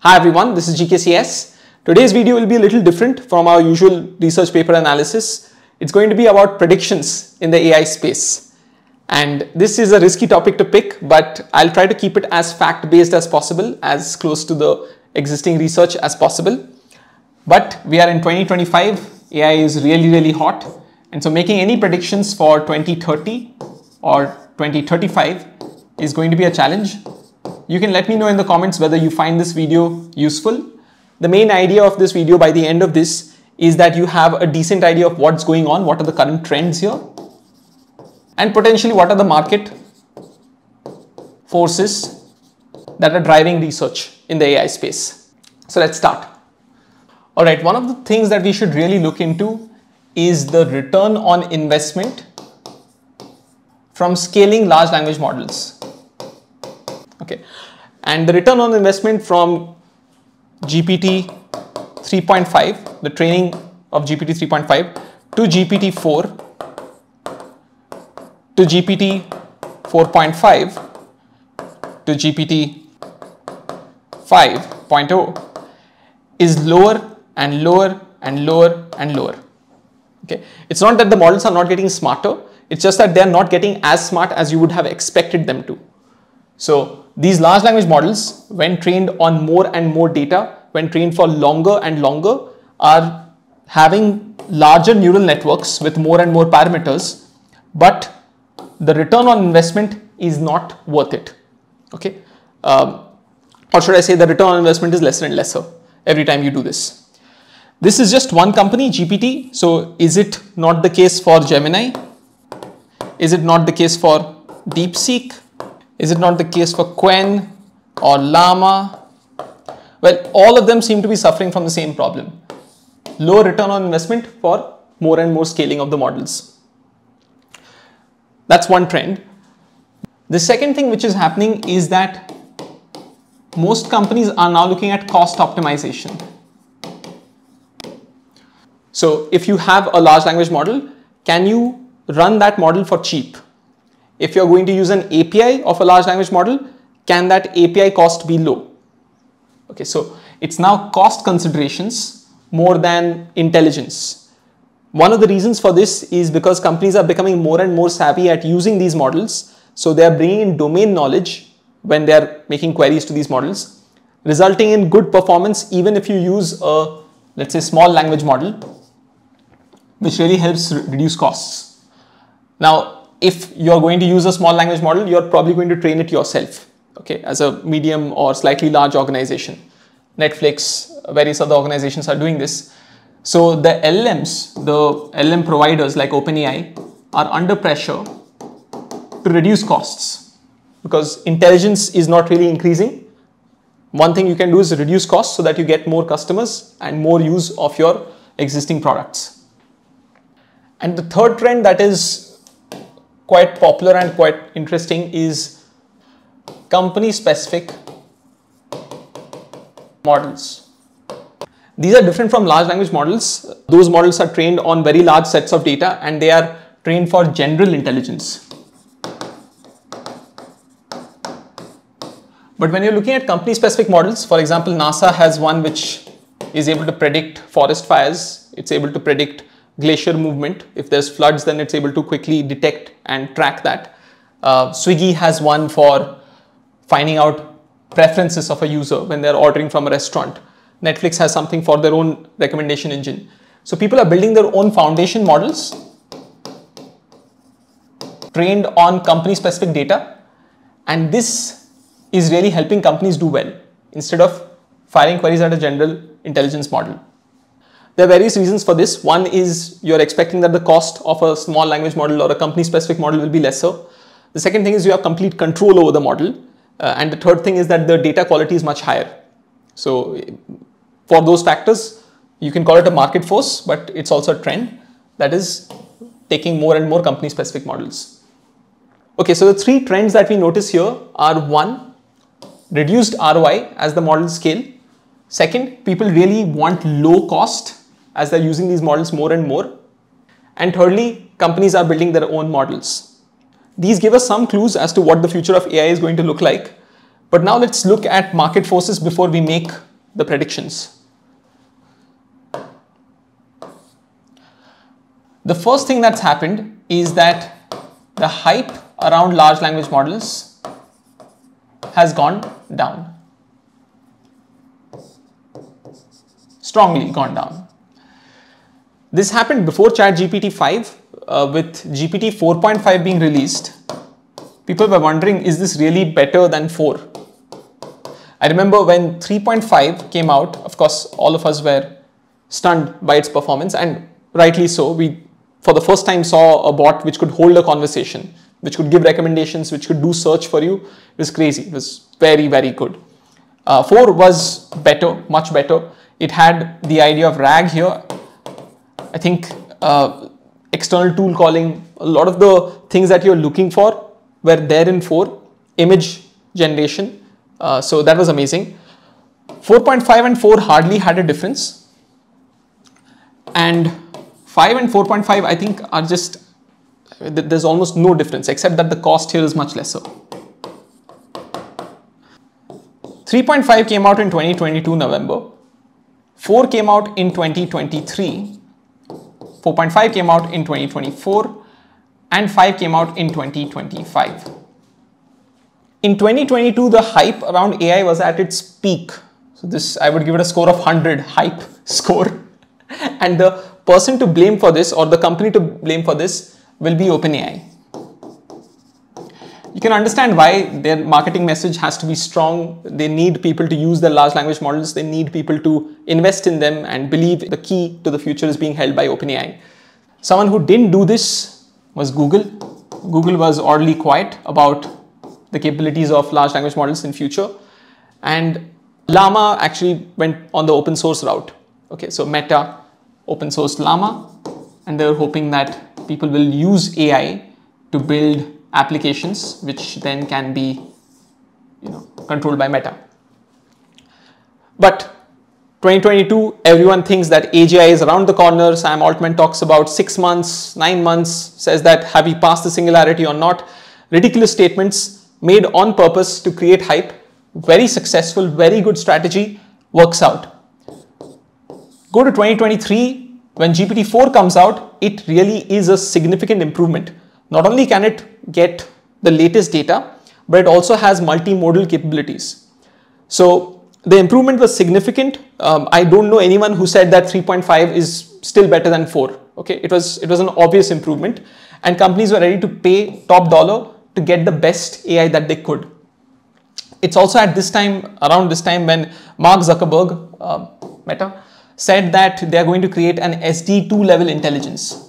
Hi everyone, this is GKCS. Today's video will be a little different from our usual research paper analysis. It's going to be about predictions in the AI space. And this is a risky topic to pick, but I'll try to keep it as fact-based as possible, as close to the existing research as possible. But we are in 2025, AI is really hot. And so making any predictions for 2030 or 2035 is going to be a challenge. You can let me know in the comments whether you find this video useful. The main idea of this video by the end of this is that you have a decent idea of what's going on, what are the current trends here, and potentially what are the market forces that are driving research in the AI space. So let's start. All right, one of the things that we should really look into is the return on investment from scaling large language models. Okay, and the return on investment from GPT 3.5, the training of GPT 3.5 to GPT 4 to GPT 4.5 to GPT 5.0 is lower and lower and lower and lower. Okay, it's not that the models are not getting smarter, it's just that they are not getting as smart as you would have expected them to. So these large language models, when trained on more and more data, when trained for longer and longer, are having larger neural networks with more and more parameters, but the return on investment is not worth it. Okay, or should I say the return on investment is lesser and lesser every time you do this. This is just one company, GPT. So is it not the case for Gemini? Is it not the case for DeepSeek? Is it not the case for Qwen or Llama? Well, all of them seem to be suffering from the same problem. Low return on investment for more and more scaling of the models. That's one trend. The second thing which is happening is that most companies are now looking at cost optimization. So if you have a large language model, can you run that model for cheap? If you're going to use an API of a large language model, can that API cost be low? Okay, so it's now cost considerations more than intelligence. One of the reasons for this is because companies are becoming more and more savvy at using these models. So they are bringing in domain knowledge when they are making queries to these models, resulting in good performance even if you use a, let's say, small language model, which really helps reduce costs. Now, if you're going to use a small language model, you're probably going to train it yourself, okay, as a medium or slightly large organization. Netflix, various other organizations are doing this. So the LLMs, the LLM providers like OpenAI are under pressure to reduce costs because intelligence is not really increasing. One thing you can do is reduce costs so that you get more customers and more use of your existing products. And the third trend that is quite popular and quite interesting is company-specific models. These are different from large language models. Those models are trained on very large sets of data and they are trained for general intelligence. But when you're looking at company-specific models, for example, NASA has one which is able to predict forest fires. It's able to predict glacier movement. If there's floods, then it's able to quickly detect and track that. Swiggy has one for finding out preferences of a user when they're ordering from a restaurant. Netflix has something for their own recommendation engine. So people are building their own foundation models trained on company-specific data, and this is really helping companies do well instead of firing queries at a general intelligence model. There are various reasons for this. One is you're expecting that the cost of a small language model or a company-specific model will be lesser. The second thing is you have complete control over the model. And the third thing is that the data quality is much higher. So for those factors, you can call it a market force, but it's also a trend that is taking more and more company-specific models. Okay, so the three trends that we notice here are: one, reduced ROI as the models scale. Second, people really want low cost as they're using these models more and more. And thirdly, companies are building their own models. These give us some clues as to what the future of AI is going to look like. But now let's look at market forces before we make the predictions. The first thing that's happened is that the hype around large language models has gone down. Strongly gone down. This happened before ChatGPT 5. With GPT 4.5 being released, people were wondering, is this really better than 4? I remember when 3.5 came out, of course, all of us were stunned by its performance, and rightly so. We, for the first time, saw a bot which could hold a conversation, which could give recommendations, which could do search for you. It was crazy. It was very, very good. 4 was better, much better. It had the idea of RAG here. I think external tool calling, a lot of the things that you're looking for were there in 4. Image generation. So that was amazing. 4.5 and 4 hardly had a difference. And 5 and 4.5 I think are just, there's almost no difference except that the cost here is much lesser. 3.5 came out in 2022 November. 4 came out in 2023. 4.5 came out in 2024 and 5 came out in 2025. In 2022, the hype around AI was at its peak. So this, I would give it a score of 100, hype score. And the person to blame for this, or the company to blame for this, will be OpenAI. You can understand why their marketing message has to be strong. They need people to use their large language models. They need people to invest in them and believe the key to the future is being held by OpenAI. Someone who didn't do this was Google. Google was oddly quiet about the capabilities of large language models in future. And Llama actually went on the open source route. Okay, so Meta open sourced Llama, and they were hoping that people will use AI to build applications which then can be, controlled by Meta. But 2022, everyone thinks that AGI is around the corner. Sam Altman talks about 6 months, 9 months, says that have we passed the singularity or not? Ridiculous statements made on purpose to create hype. Very successful, very good strategy, works out. Go to 2023, when GPT-4 comes out, it really is a significant improvement. Not only can it get the latest data, but it also has multimodal capabilities. So the improvement was significant. I don't know anyone who said that 3.5 is still better than 4. Okay, it was an obvious improvement, and companies were ready to pay top dollar to get the best AI that they could. It's also at this time, around this time, when Mark Zuckerberg, Meta, said that they are going to create an SD2 level intelligence.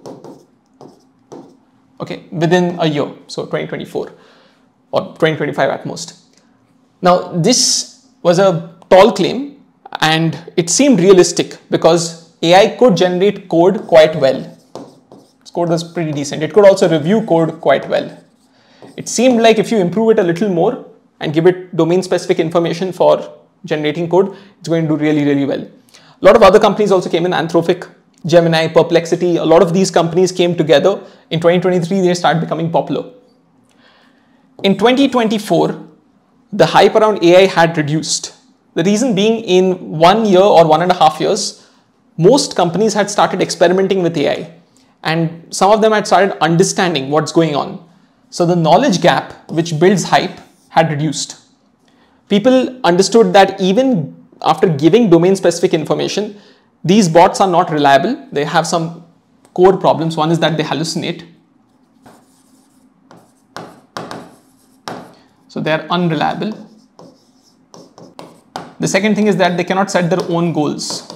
Okay, within a year, so 2024 or 2025 at most. Now, this was a tall claim and it seemed realistic because AI could generate code quite well. Its code was pretty decent. It could also review code quite well. It seemed like if you improve it a little more and give it domain-specific information for generating code, it's going to do really, really well. A lot of other companies also came in, Anthropic, Gemini, Perplexity. A lot of these companies came together. In 2023, they started becoming popular. In 2024, the hype around AI had reduced. The reason being, in 1 year or 1.5 years, most companies had started experimenting with AI. And some of them had started understanding what's going on. So the knowledge gap, which builds hype, had reduced. People understood that even after giving domain-specific information, these bots are not reliable. They have some core problems. One is that they hallucinate. So they are unreliable. The second thing is that they cannot set their own goals.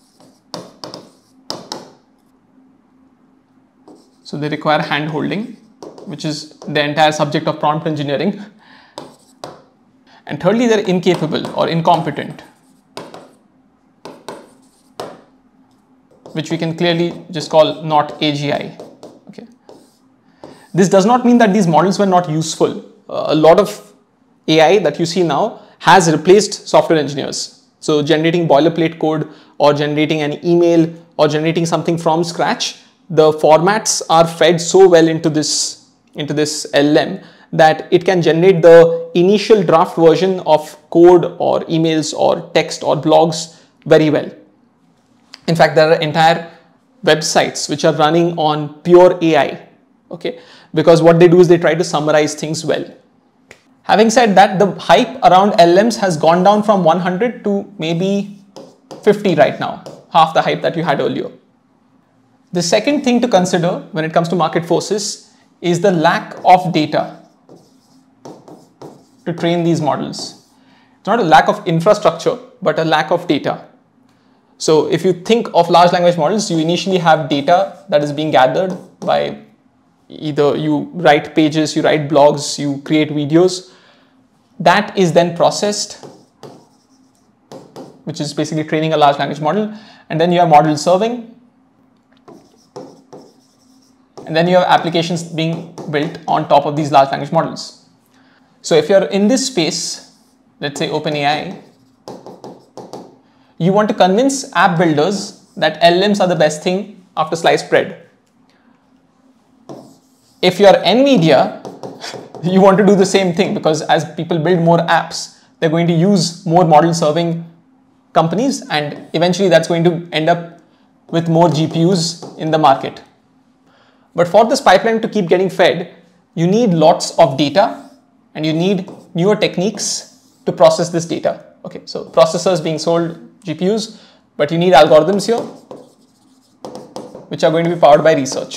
So they require hand-holding, which is the entire subject of prompt engineering. And thirdly, they're incapable or incompetent, which we can clearly just call not AGI. Okay. This does not mean that these models were not useful. A lot of AI that you see now has replaced software engineers. So generating boilerplate code or generating an email or generating something from scratch, the formats are fed so well into this LLM that it can generate the initial draft version of code or emails or text or blogs very well. In fact, there are entire websites which are running on pure AI, okay? Because what they do is they try to summarize things well. Having said that, the hype around LLMs has gone down from 100 to maybe 50 right now, half the hype that you had earlier. The second thing to consider when it comes to market forces is the lack of data to train these models. It's not a lack of infrastructure, but a lack of data. So if you think of large language models, you initially have data that is being gathered by either you write pages, you write blogs, you create videos. That is then processed, which is basically training a large language model. And then you have model serving. And then you have applications being built on top of these large language models. So if you're in this space, let's say OpenAI, you want to convince app builders that LLMs are the best thing after sliced bread. If you're NVIDIA, you want to do the same thing, because as people build more apps, they're going to use more model serving companies, and eventually that's going to end up with more GPUs in the market. But for this pipeline to keep getting fed, you need lots of data and you need newer techniques to process this data. Okay, so processors being sold, GPUs, but you need algorithms here, which are going to be powered by research.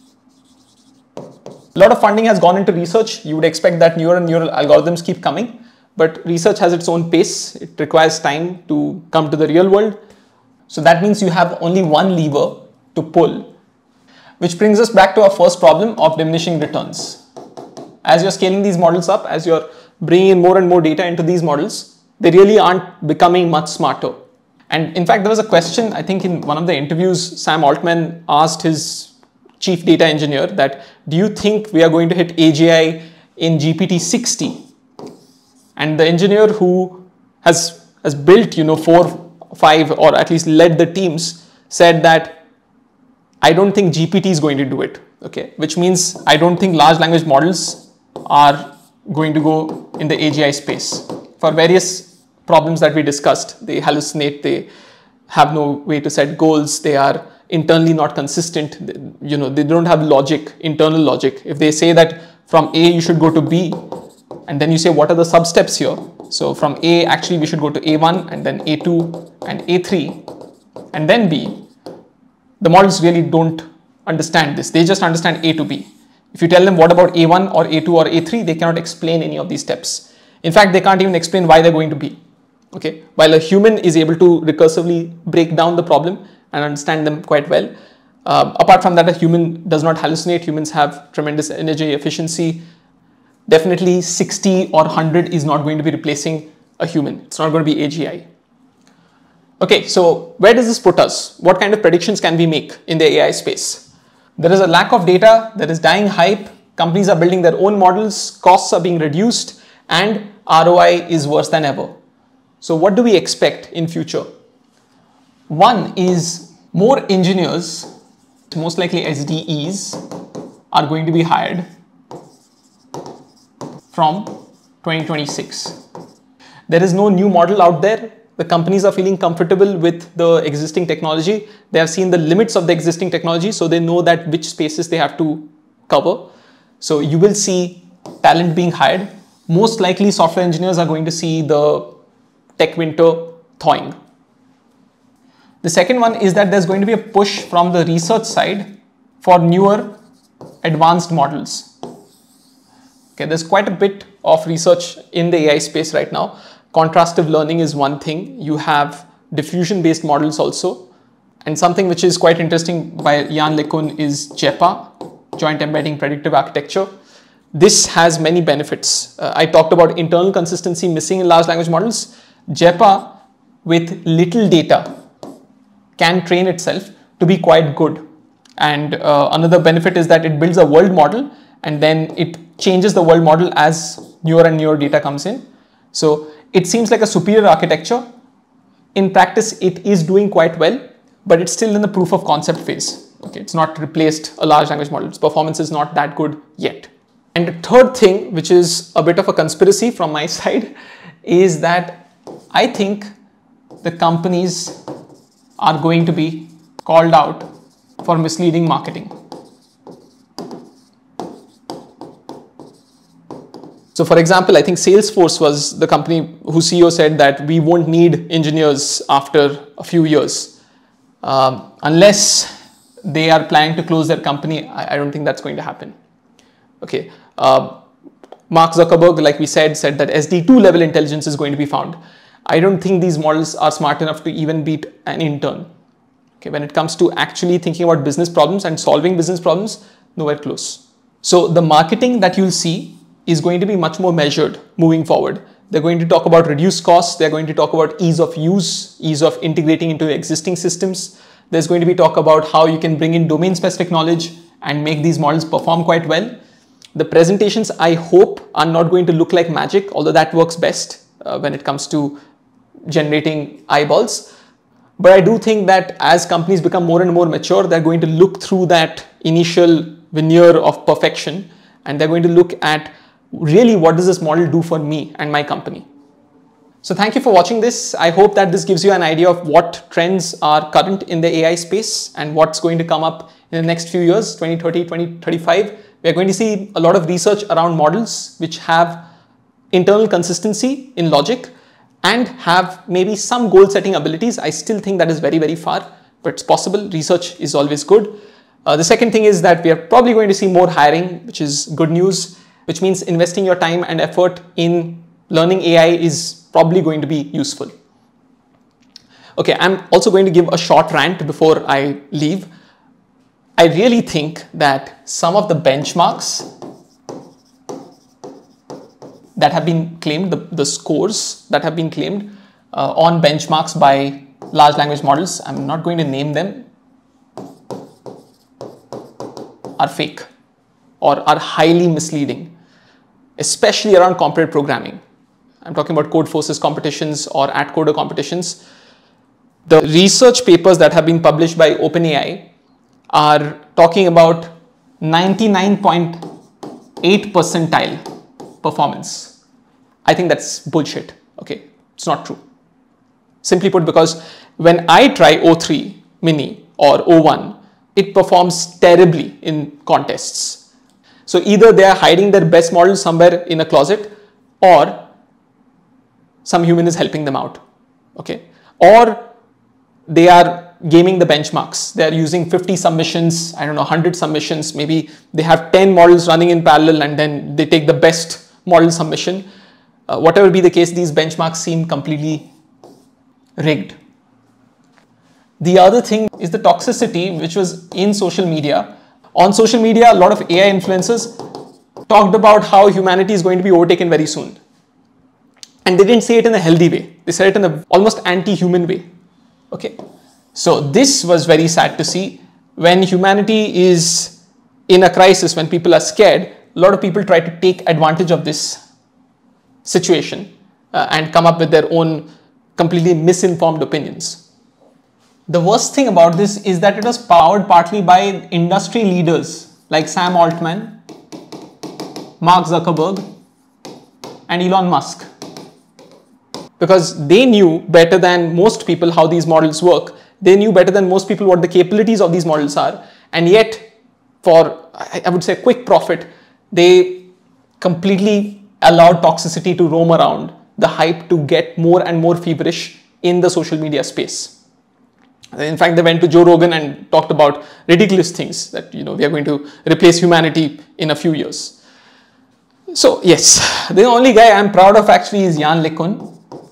A lot of funding has gone into research. You would expect that newer and newer algorithms keep coming, but research has its own pace. It requires time to come to the real world. So that means you have only one lever to pull, which brings us back to our first problem of diminishing returns. As you're scaling these models up, as you're bringing in more and more data into these models, they really aren't becoming much smarter. And in fact, there was a question, I think in one of the interviews, Sam Altman asked his chief data engineer that, do you think we are going to hit AGI in GPT-60? And the engineer who has built, 4, 5, or at least led the teams, said that, I don't think GPT is going to do it. Okay, which means I don't think large language models are going to go in the AGI space for various problems that we discussed. They hallucinate, they have no way to set goals, they are internally not consistent, they don't have logic, internal logic. If they say that from A you should go to B, and then you say what are the sub steps here, so from A actually we should go to A1 and then A2 and A3 and then B, the models really don't understand this. They just understand A to B. If you tell them what about A1 or A2 or A3, they cannot explain any of these steps. In fact, they can't even explain why they're going to B. Okay, while a human is able to recursively break down the problem and understand them quite well. Apart from that, a human does not hallucinate. Humans have tremendous energy efficiency. Definitely 60 or 100 is not going to be replacing a human. It's not going to be AGI. Okay, so where does this put us? What kind of predictions can we make in the AI space? There is a lack of data, there is dying hype, companies are building their own models, costs are being reduced, and ROI is worse than ever. So what do we expect in future? One is more engineers, most likely SDEs, are going to be hired from 2026. There is no new model out there. The companies are feeling comfortable with the existing technology. They have seen the limits of the existing technology, so they know that which spaces they have to cover. So you will see talent being hired. Most likely software engineers are going to see the tech winter thawing. The second one is that there's going to be a push from the research side for newer advanced models. Okay, there's quite a bit of research in the AI space right now. Contrastive learning is one thing. You have diffusion-based models also. And something which is quite interesting by Jan LeCun is JEPA, Joint Embedding Predictive Architecture. This has many benefits. I talked about internal consistency missing in large language models. JEPA with little data can train itself to be quite good. And another benefit is that it builds a world model and then it changes the world model as newer and newer data comes in. So it seems like a superior architecture. In practice, it is doing quite well, but it's still in the proof of concept phase. Okay, it's not replaced a large language model. Its performance is not that good yet. And the third thing, which is a bit of a conspiracy from my side, is that I think the companies are going to be called out for misleading marketing. So for example, I think Salesforce was the company whose CEO said that we won't need engineers after a few years. Unless they are planning to close their company, I don't think that's going to happen. Okay. Mark Zuckerberg, like we said that SD2 level intelligence is going to be found. I don't think these models are smart enough to even beat an intern. Okay, when it comes to actually thinking about business problems and solving business problems, nowhere close. So the marketing that you'll see is going to be much more measured moving forward. They're going to talk about reduced costs. They're going to talk about ease of use, ease of integrating into existing systems. There's going to be talk about how you can bring in domain specific knowledge and make these models perform quite well. The presentations, I hope, are not going to look like magic, although that works best when it comes to generating eyeballs. But I do think that as companies become more and more mature, they're going to look through that initial veneer of perfection, and they're going to look at really what does this model do for me and my company. So thank you for watching this. I hope that this gives you an idea of what trends are current in the AI space and what's going to come up in the next few years, 2030, 2035. We're going to see a lot of research around models which have internal consistency in logic and have maybe some goal setting abilities. I still think that is very, very far, but it's possible. Research is always good. The second thing is that we are probably going to see more hiring, which is good news, which means investing your time and effort in learning AI is probably going to be useful. Okay, I'm also going to give a short rant before I leave. I really think that some of the benchmarks that have been claimed, the scores that have been claimed on benchmarks by large language models, I'm not going to name them, are fake or are highly misleading, especially around competitive programming. I'm talking about code forces competitions or @coder competitions. The research papers that have been published by OpenAI are talking about 99.8 percentile performance. I think that's bullshit. Okay, it's not true. Simply put, because when I try O3 mini or O1, it performs terribly in contests. So either they are hiding their best model somewhere in a closet, or some human is helping them out. Okay, or they are gaming the benchmarks. They are using 50 submissions, I don't know, 100 submissions. Maybe they have 10 models running in parallel and then they take the best model submission. Whatever be the case, these benchmarks seem completely rigged. The other thing is the toxicity which was in social media. On social media, a lot of AI influencers talked about how humanity is going to be overtaken very soon. And they didn't say it in a healthy way. They said it in an almost anti-human way. Okay. So this was very sad to see. When humanity is in a crisis, when people are scared, a lot of people try to take advantage of this situation and come up with their own completely misinformed opinions. The worst thing about this is that it was powered partly by industry leaders like Sam Altman, Mark Zuckerberg, and Elon Musk. Because they knew better than most people how these models work. They knew better than most people what the capabilities of these models are. And yet, for, I would say, quick profit, they completely allowed toxicity to roam around, the hype to get more and more feverish in the social media space. In fact, they went to Joe Rogan and talked about ridiculous things that, we are going to replace humanity in a few years. So yes, the only guy I'm proud of actually is Yann LeCun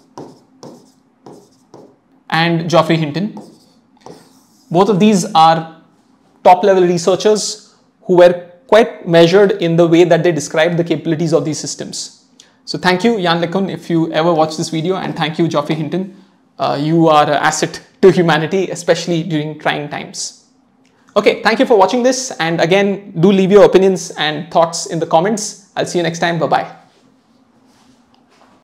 and Geoffrey Hinton. Both of these are top level researchers who were quite measured in the way that they described the capabilities of these systems. So thank you, Yann LeCun, if you ever watch this video, and thank you, Geoffrey Hinton. You are an asset to humanity, especially during trying times. Okay, thank you for watching this. And again, do leave your opinions and thoughts in the comments. I'll see you next time. Bye-bye.